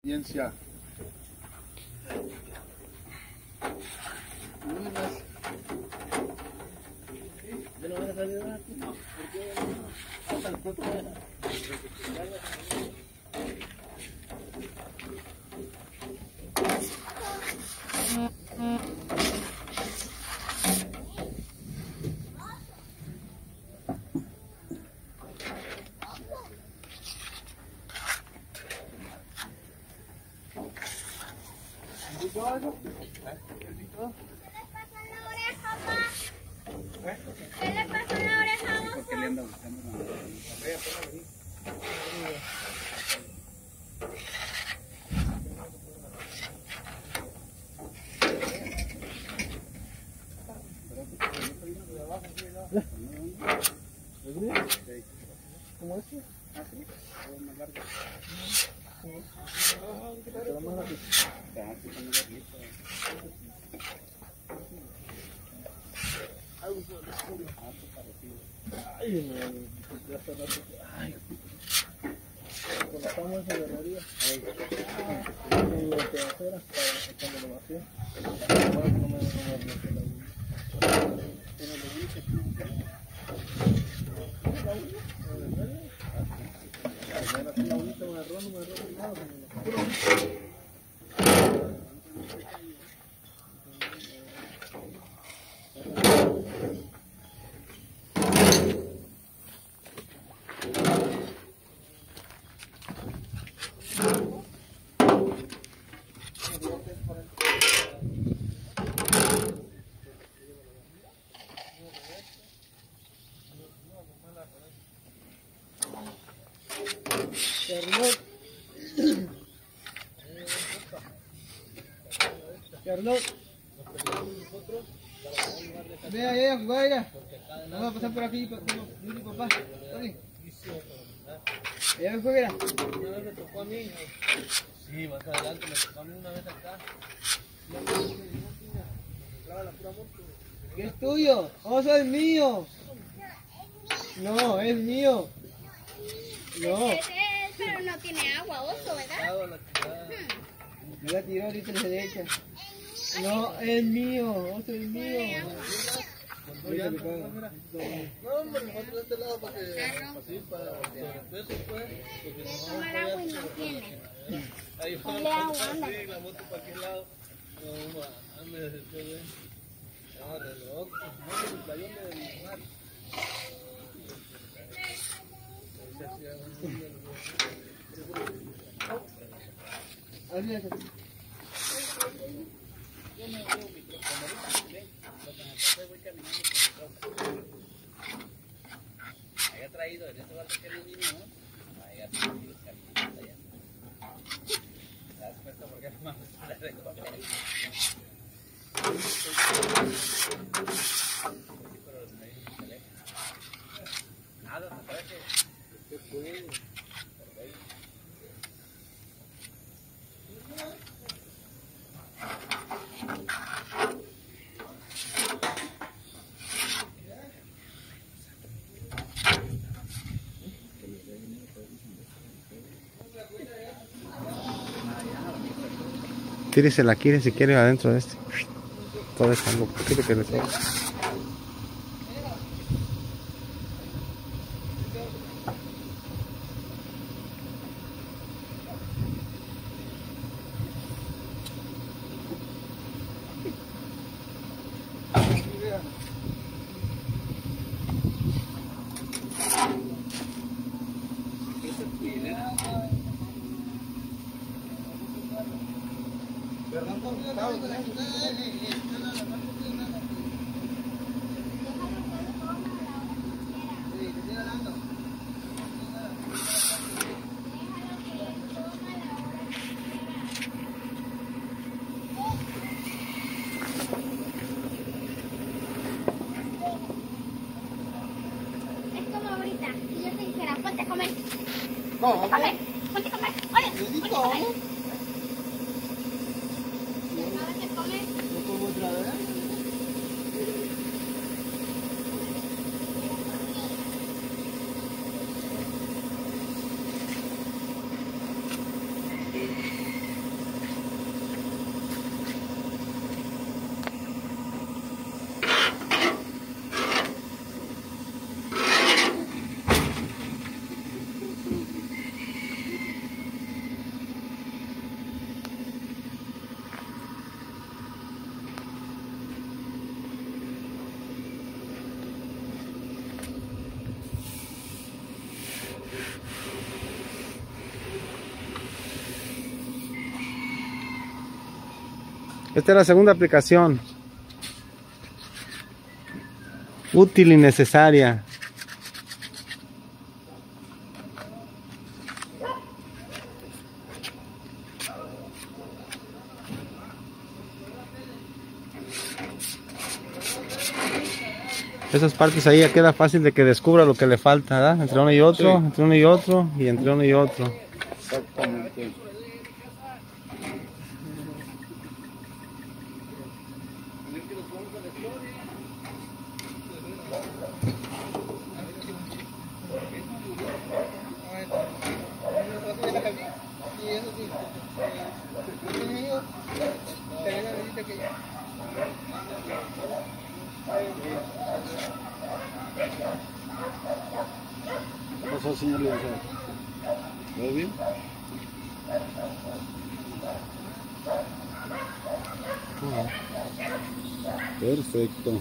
Ciencia. ¿Ya no van a salir ahora? No. ¿Por qué? ¿Qué le pasó en la oreja? ¿Por qué le anda buscando la ¿Cómo es? ¿Así? ¿O más largo? Ay, colocamos esa guerrería en la tercera para cuando lo vacío. Carlos, vea ahí a jugar, ya. Vamos a pasar por aquí, papá. ¿Ya me juega? Una vez me tocó a mí. Sí, más adelante me tocó a mí una vez acá. ¿Qué es tuyo? ¡Oso es mío! No, es mío. No. Pero no tiene agua, oso, ¿verdad? Me la tiró ahorita y se le echa. No, es mío, oso es mío. No, hombre, nosotros de este lado para que así para sobrepeso pues. Porque De no tomar agua y no tiene. ahí va Ponle agua, anda. sí, la moto para aquel lado. No, mames, después de. Ah, de loco, no, el playón del mar. Yo no veo micrófono ahorita, ¿ven? Lo que me pasó voy caminando por mi casa. Había traído, en ese barco que era un niño, ¿no? Había traído caminando allá. ¿Te das cuenta por qué no me gusta la recoger? Pero me dijo mi teléfono. Nada, me parece que... ¿Qué fue? Tíresela aquí si quiere adentro de este. Todo es algo poquito que le toque. Ponte a comer. Ponte a comer. Oye, ponte a comer. ¿Sabes qué comer? ¿No como otra vez? Esta es la segunda aplicación. Útil y necesaria. Esas partes ahí ya queda fácil de que descubra lo que le falta, ¿verdad? Entre uno y otro, Sí. entre uno y otro, y entre uno y otro. Exactamente. ¿Qué pasó, señor licenciado? ¿Todo bien? Perfecto.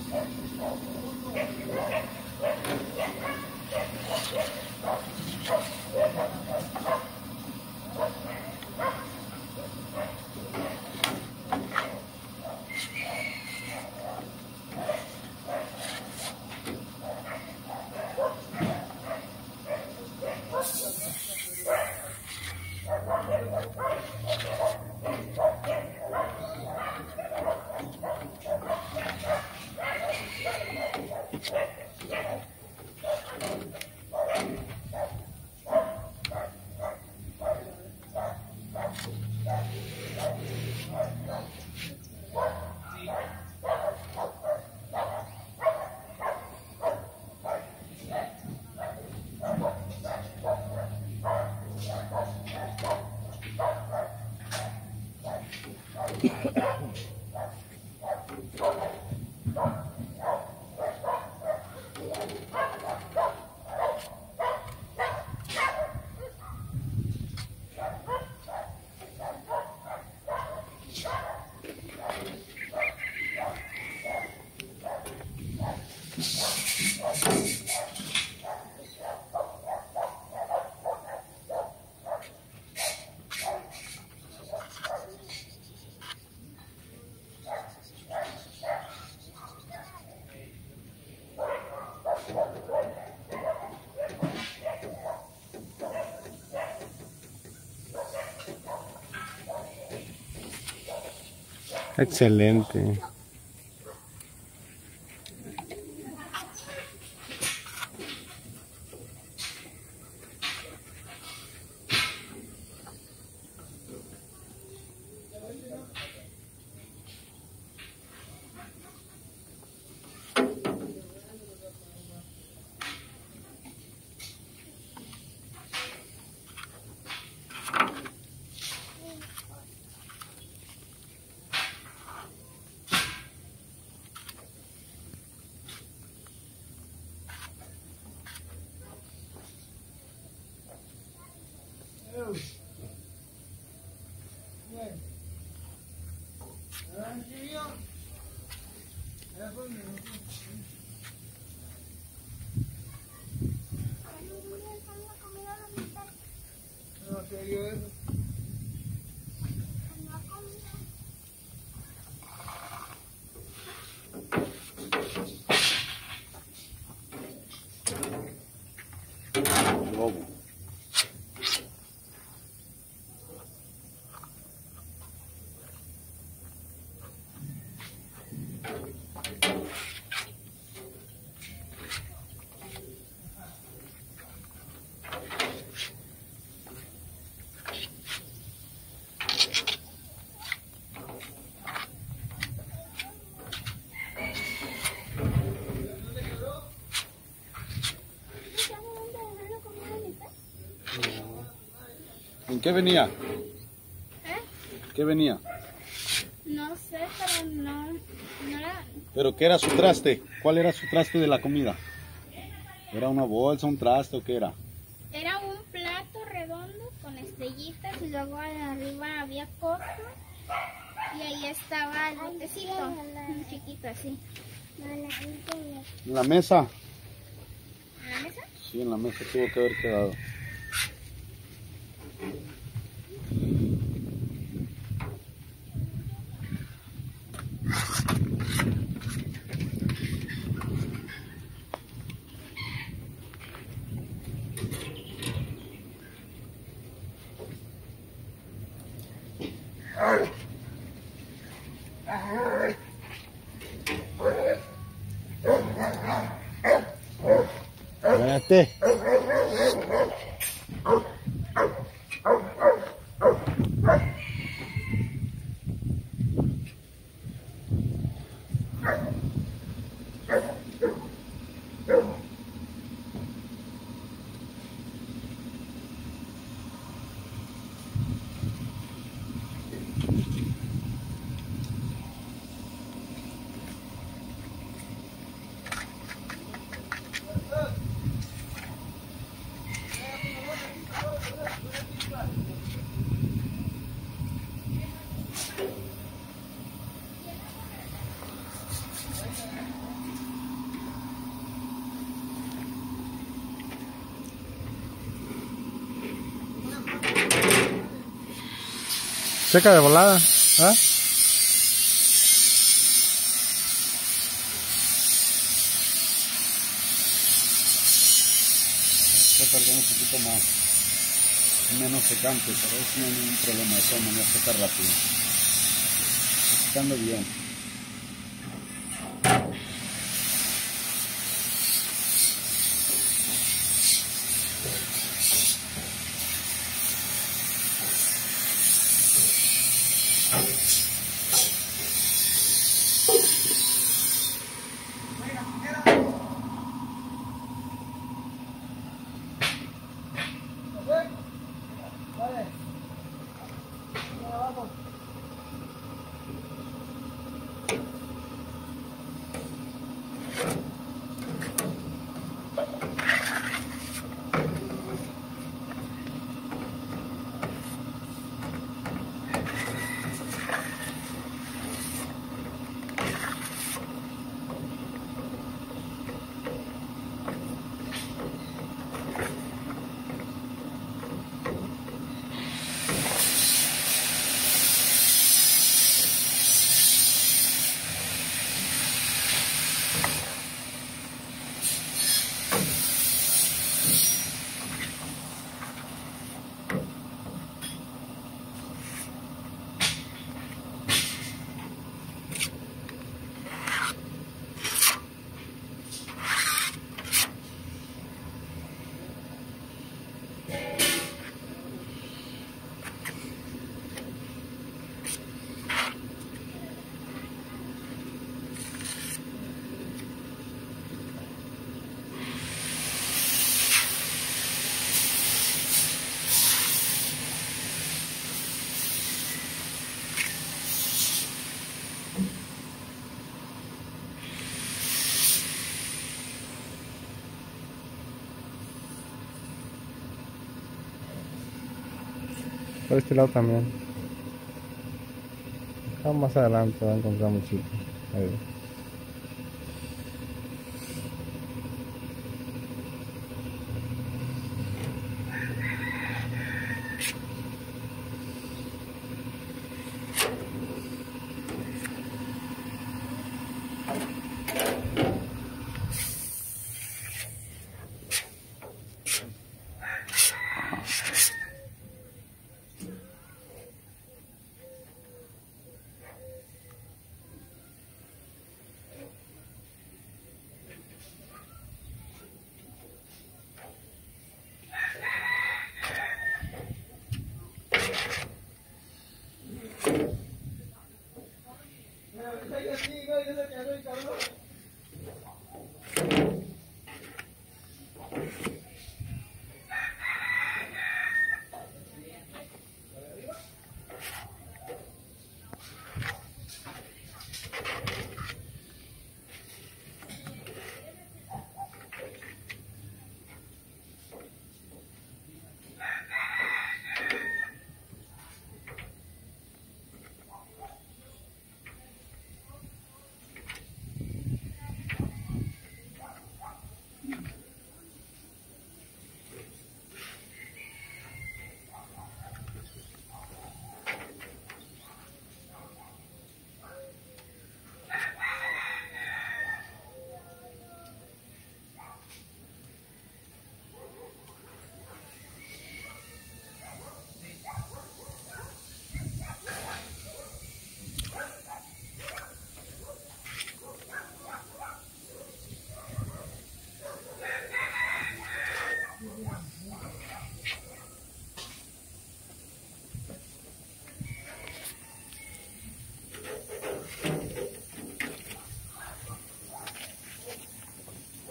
Excelente. Lobo. ¿En qué venía? ¿Qué venía? No sé, pero no era... ¿Pero qué era su traste? ¿Cuál era su traste de la comida? ¿Era una bolsa, un traste o qué era? Era un plato redondo con estrellitas y luego arriba había coco y ahí estaba el botecito, un chiquito así. ¿En la mesa? ¿En la mesa? Sí, en la mesa tuvo que haber quedado. Espérate. Seca de volada, ¿ah? Voy a tardar un poquito más, menos secante, pero eso no hay ningún problema, de todas maneras seca rápido. Está secando bien. Por este lado también. Acá más adelante va a encontrar muchito. Ahí.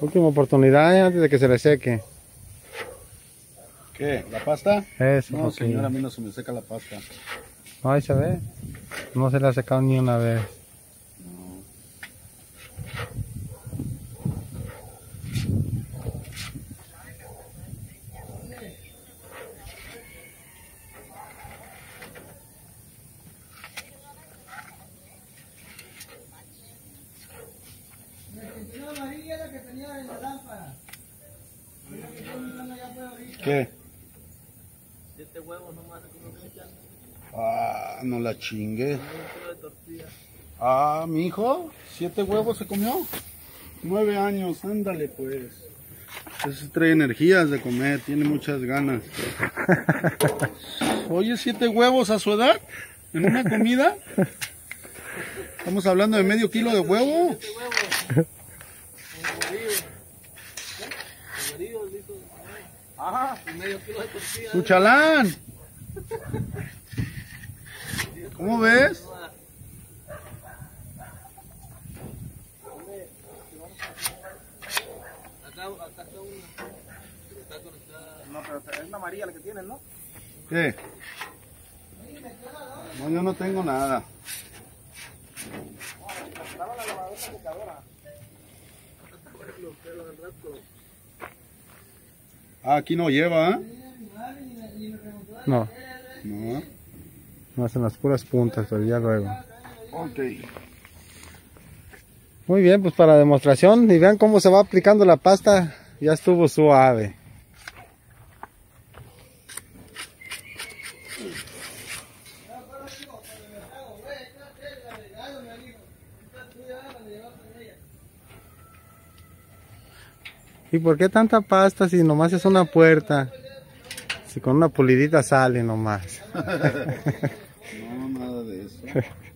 Última oportunidad antes de que se le seque. ¿Qué? ¿La pasta? Eso, No, poquillo. señora, a mí no se me seca la pasta. No, ahí se ve. No se le ha secado ni una vez. ¿Qué? 7 huevos nomás se echan. Ah, no la chingue. 1 kilo de tortilla. Ah, mi hijo, 7 huevos se comió. 9 años, ándale pues. Ese trae energías de comer, tiene muchas ganas. Oye, 7 huevos a su edad, en una comida. Estamos hablando de medio kilo de huevo. 7 huevos. Heridos, dijo. Ajá, y medio kilo de tortilla. ¡Suchalán! ¿Cómo ves? Acá está una. Está conectada. No, pero es una amarilla la que tienen, ¿no? ¿Qué? No, yo no tengo nada. Estaba la lavadora secadora. Ah, aquí no lleva, ¿eh? No, No. no hacen las puras puntas, pero ya luego. Ok. Muy bien, pues para demostración, y vean cómo se va aplicando la pasta, ya estuvo suave. ¿Y por qué tanta pasta si nomás es una puerta? Si con una pulidita sale nomás. No, nada de eso.